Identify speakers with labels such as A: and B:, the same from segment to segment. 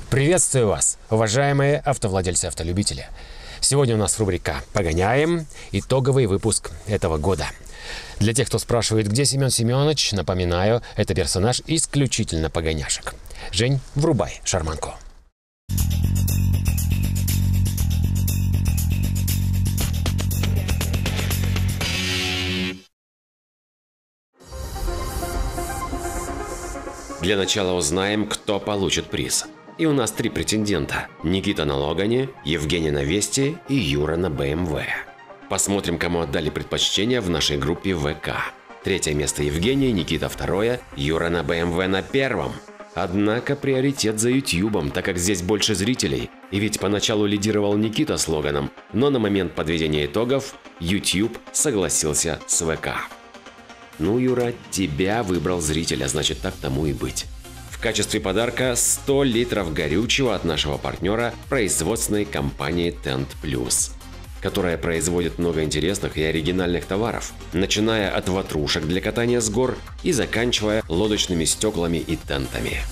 A: Приветствую вас, уважаемые автовладельцы-автолюбители. Сегодня у нас рубрика «Погоняем», итоговый выпуск этого года. Для тех, кто спрашивает, где Семен Семенович, напоминаю, это персонаж исключительно погоняшек. Жень, врубай шарманку. Для начала узнаем, кто получит приз. И у нас 3 претендента. Никита на Логане, Евгений на Весте и Юра на БМВ. Посмотрим, кому отдали предпочтение в нашей группе ВК. 3-е место Евгений, Никита 2-е, Юра на БМВ на 1-м. Однако приоритет за Ютьюбом, так как здесь больше зрителей. И ведь поначалу лидировал Никита с Логаном, но на момент подведения итогов Ютьюб согласился с ВК. Ну, Юра, тебя выбрал зритель, а значит, так тому и быть. В качестве подарка 100 литров горючего от нашего партнера производственной компании Tent Plus, которая производит много интересных и оригинальных товаров, начиная от ватрушек для катания с гор и заканчивая лодочными стеклами и тентами.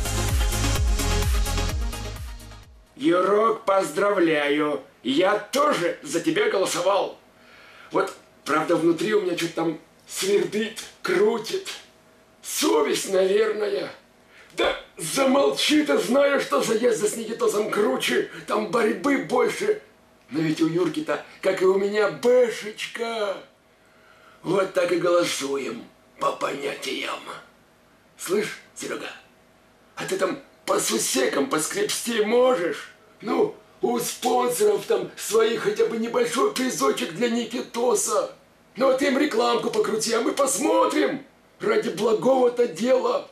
B: Юрок, поздравляю! Я тоже за тебя голосовал. Вот, правда, внутри у меня что-то там свердит, крутит. Совесть, наверное. Да замолчи-то, знаю, что заезды с Никитосом круче, там борьбы больше. Но ведь у Юрки-то, как и у меня, бэшечка. Вот так и голосуем по понятиям. Слышь, Серега, а ты там по сусекам поскребсти можешь? Ну, у спонсоров там своих хотя бы небольшой призочек для Никитоса. Ну, а ты им рекламку покрути, а мы посмотрим. Ради благого-то дела.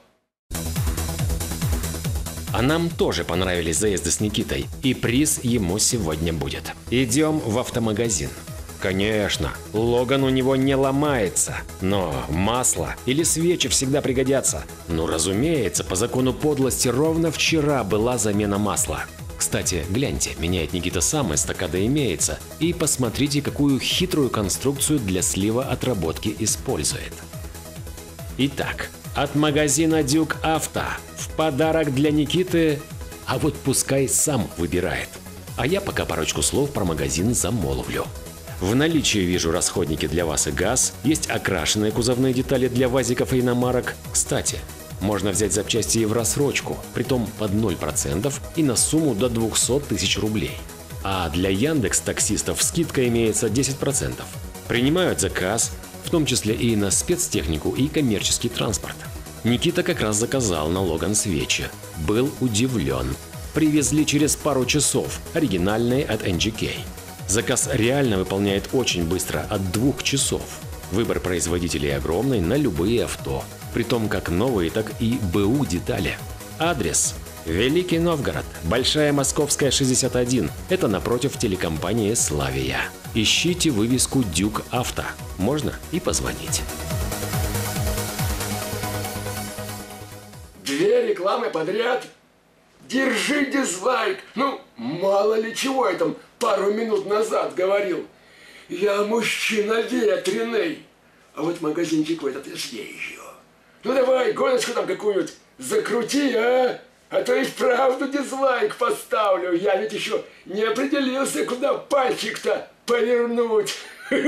A: А нам тоже понравились заезды с Никитой, и приз ему сегодня будет. Идем в автомагазин. Конечно, Логан у него не ломается, но масло или свечи всегда пригодятся. Ну, разумеется, по закону подлости ровно вчера была замена масла. Кстати, гляньте, меняет Никита сам, эстакада имеется. И посмотрите, какую хитрую конструкцию для слива отработки использует. Итак, от магазина Дюк Авто в подарок для Никиты, а вот пускай сам выбирает. А я пока парочку слов про магазин замолвлю. В наличии вижу расходники для вас и газ, есть окрашенные кузовные детали для вазиков и иномарок. Кстати, можно взять запчасти и в рассрочку, притом под 0% и на сумму до 200 тысяч рублей. А для Яндекс.Таксистов скидка имеется 10%. Принимают заказ, в том числе и на спецтехнику и коммерческий транспорт. Никита как раз заказал на Логан свечи. Был удивлен. Привезли через пару часов, оригинальные от NGK. Заказ реально выполняет очень быстро, от 2 часов. Выбор производителей огромный на любые авто, притом как новые, так и БУ детали. Адрес: Великий Новгород, Большая Московская, 61. Это напротив телекомпании «Славия». Ищите вывеску «Дюк Авто». Можно и позвонить.
B: 2 рекламы подряд. Держи дизлайк. Ну, мало ли чего я там пару минут назад говорил. Я мужчина ветреный. А вот магазинчик в этот езжу. Ну давай, гоночку там какую-нибудь закрути, а? А то и вправду дизлайк поставлю. Я ведь еще не определился, куда пальчик-то повернуть.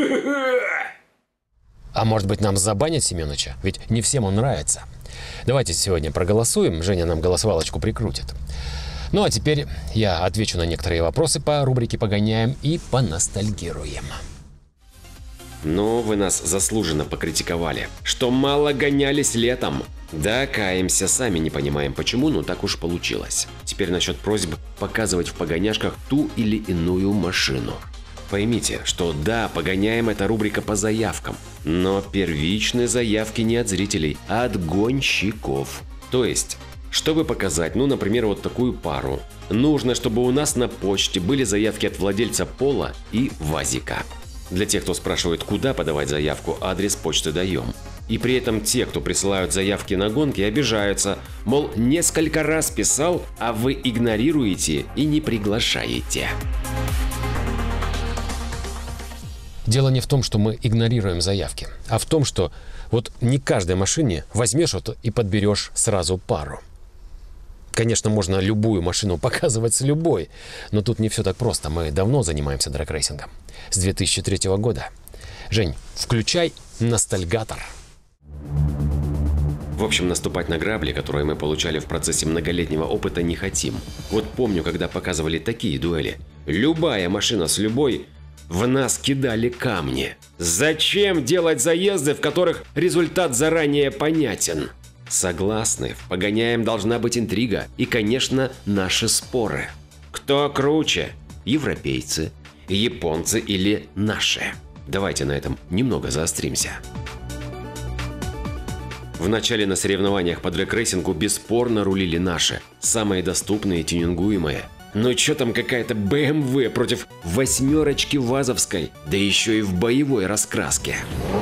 A: А может быть, нам забанить Семеновича? Ведь не всем он нравится. Давайте сегодня проголосуем, Женя нам голосовалочку прикрутит. Ну а теперь я отвечу на некоторые вопросы по рубрике «Погоняем» и поностальгируем. Ну, вы нас заслуженно покритиковали, что мало гонялись летом. Да, каемся, сами не понимаем почему, но так уж получилось. Теперь насчет просьб показывать в погоняшках ту или иную машину. Поймите, что да, «Погоняем» — это рубрика по заявкам, но первичные заявки не от зрителей, а от гонщиков. То есть, чтобы показать, ну, например, вот такую пару, нужно, чтобы у нас на почте были заявки от владельца Пола и Вазика. Для тех, кто спрашивает, куда подавать заявку, адрес почты даем. И при этом те, кто присылают заявки на гонки, обижаются, мол, несколько раз писал, а вы игнорируете и не приглашаете. Дело не в том, что мы игнорируем заявки, а в том, что вот не каждой машине возьмешь вот и подберешь сразу пару. Конечно, можно любую машину показывать с любой, но тут не все так просто. Мы давно занимаемся драгрейсингом. С 2003 года. Жень, включай ностальгатор. В общем, наступать на грабли, которые мы получали в процессе многолетнего опыта, не хотим. Вот помню, когда показывали такие дуэли. Любая машина с любой, в нас кидали камни. Зачем делать заезды, в которых результат заранее понятен? Согласны, в погоняем должна быть интрига и, конечно, наши споры. Кто круче? Европейцы, японцы или наши? Давайте на этом немного заостримся. В начале на соревнованиях по дрэг-рейсингу бесспорно рулили наши, самые доступные и тюнингуемые. Но чё там какая-то BMW против восьмерочки вазовской, да еще и в боевой раскраске.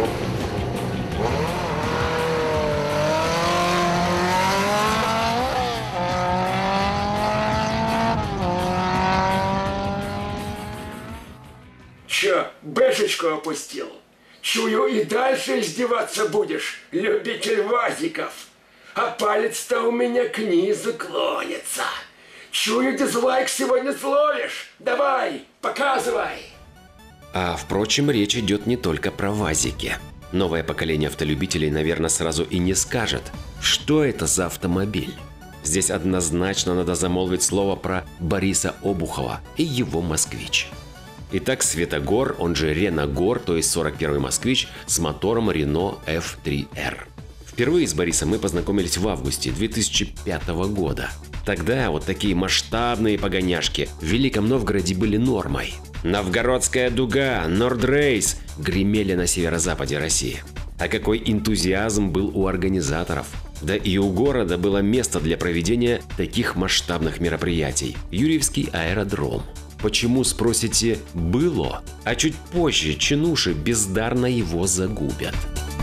B: Чё, бэшечку опустил? Чую, и дальше издеваться будешь, любитель вазиков. А палец-то у меня к низу клонится. Чую, дизлайк сегодня словишь. Давай, показывай.
A: А впрочем, речь идет не только про вазики. Новое поколение автолюбителей, наверное, сразу и не скажет, что это за автомобиль. Здесь однозначно надо замолвить слово про Бориса Обухова и его «Москвич». Итак, Светогор, он же Реногор, то есть 41-й «Москвич» с мотором Renault F3R. Впервые с Борисом мы познакомились в августе 2005 года. Тогда вот такие масштабные погоняшки в Великом Новгороде были нормой. Новгородская дуга, Нордрейс гремели на северо-западе России. А какой энтузиазм был у организаторов. Да и у города было место для проведения таких масштабных мероприятий – Юрьевский аэродром. Почему, спросите, было? А чуть позже чинуши бездарно его загубят.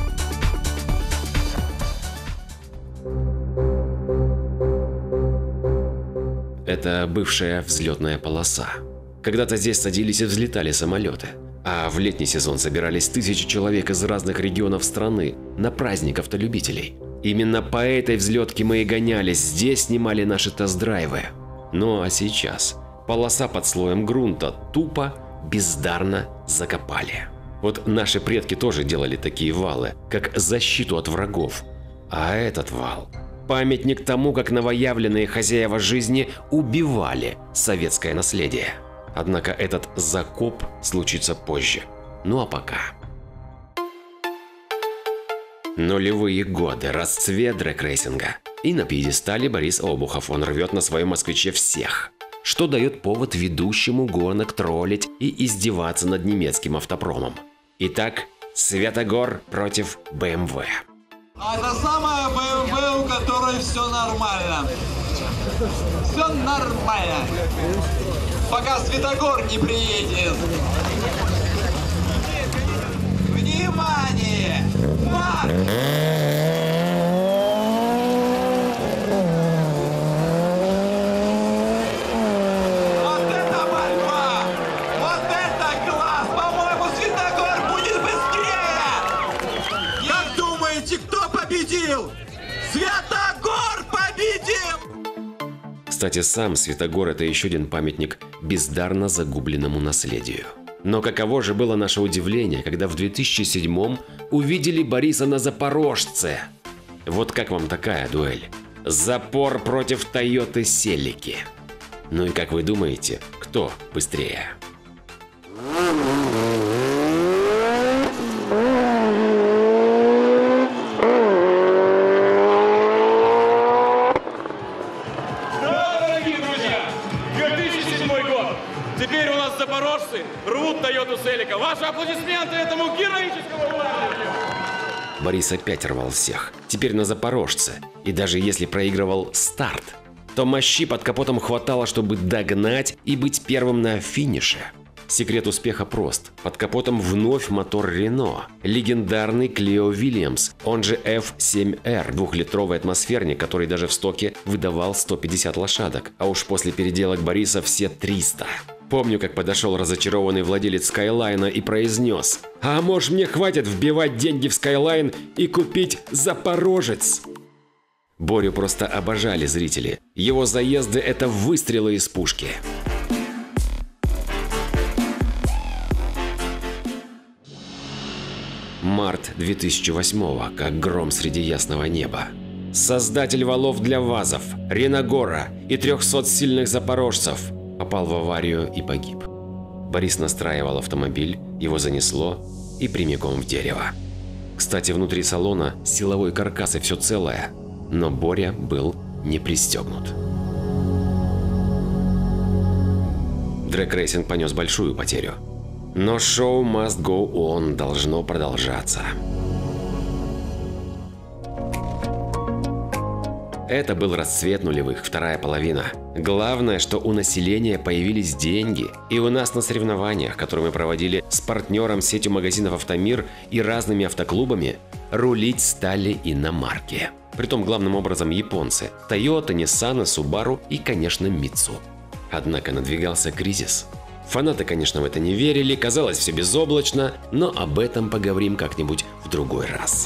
A: Это бывшая взлетная полоса. Когда-то здесь садились и взлетали самолеты. А в летний сезон собирались тысячи человек из разных регионов страны на праздник автолюбителей. Именно по этой взлетке мы и гонялись, здесь снимали наши тест-драйвы. Ну а сейчас полоса под слоем грунта тупо, бездарно закопали. Вот наши предки тоже делали такие валы, как защиту от врагов. А этот вал – памятник тому, как новоявленные хозяева жизни убивали советское наследие. Однако этот закоп случится позже. Ну а пока. Нулевые годы, расцвет дрэг-рейсинга. И на пьедестале Борис Обухов, он рвет на своем «Москвиче» всех. Что дает повод ведущему гонок троллить и издеваться над немецким автопромом. Итак, Светогор против BMW.
C: А это самая BMW, у которой все нормально. Все нормально. Пока Светогор не приедет. Внимание! Вот это борьба! Вот это класс! По-моему, Светогор будет быстрее! Как думаете, кто победил? Светогор победил!
A: Кстати, сам Светогор – это еще один памятник бездарно загубленному наследию. Но каково же было наше удивление, когда в 2007-м увидели Бориса на Запорожце. Вот как вам такая дуэль? Запор против Тойоты Селики. Ну и как вы думаете, кто быстрее?
D: Теперь у нас запорожцы рвут Тойоту Селика. Ваши аплодисменты этому героическому воину!
A: Борис опять рвал всех. Теперь на Запорожце. И даже если проигрывал старт, то мощи под капотом хватало, чтобы догнать и быть первым на финише. Секрет успеха прост. Под капотом вновь мотор Renault. Легендарный Clio Williams, он же F7R, двухлитровый атмосферник, который даже в стоке выдавал 150 лошадок. А уж после переделок Бориса все 300. Помню, как подошел разочарованный владелец Skyline и произнес: «А может, мне хватит вбивать деньги в Skyline и купить Запорожец?» Борю просто обожали зрители. Его заезды – это выстрелы из пушки. Март 2008-го, как гром среди ясного неба. Создатель валов для ВАЗов, Реногора и 300 сильных запорожцев попал в аварию и погиб. Борис настраивал автомобиль, его занесло и прямиком в дерево. Кстати, внутри салона силовой каркас и все целое, но Боря был не пристегнут. Дрэг-рейсинг понес большую потерю. Но шоу must go on, должно продолжаться. Это был расцвет нулевых, вторая половина. Главное, что у населения появились деньги, и у нас на соревнованиях, которые мы проводили с партнером сетью магазинов «Автомир» и разными автоклубами, рулить стали иномарки. Притом главным образом японцы – Toyota, Nissan, Subaru и, конечно, Mitsu. Однако надвигался кризис. Фанаты, конечно, в это не верили, казалось все безоблачно, но об этом поговорим как-нибудь в другой раз.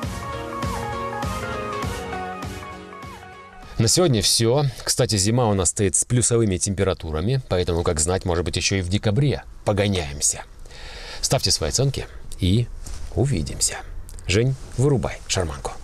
A: На сегодня все. Кстати, зима у нас стоит с плюсовыми температурами, поэтому, как знать, может быть, еще и в декабре погоняемся. Ставьте свои оценки и увидимся. Жень, вырубай шарманку.